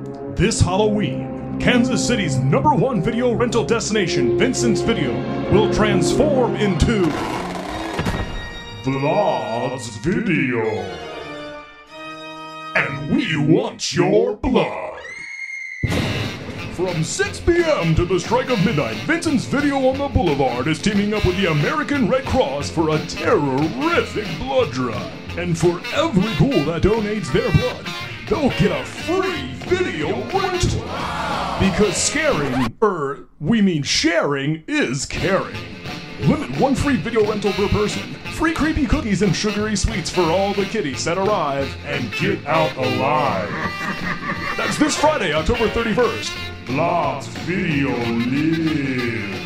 This Halloween, Kansas City's #1 video rental destination, Vincent's Video, will transform into Vlad's Video. And we want your blood. From 6 p.m. to the strike of midnight, Vincent's Video on the Boulevard is teaming up with the American Red Cross for a terrific blood drive. And for every pool that donates their blood, they'll get a free video rental. Because sharing is caring. Limit 1 free video rental per person. Free creepy cookies and sugary sweets for all the kiddies that arrive. And get out alive. That's this Friday, October 31st. Vlad's Video lives.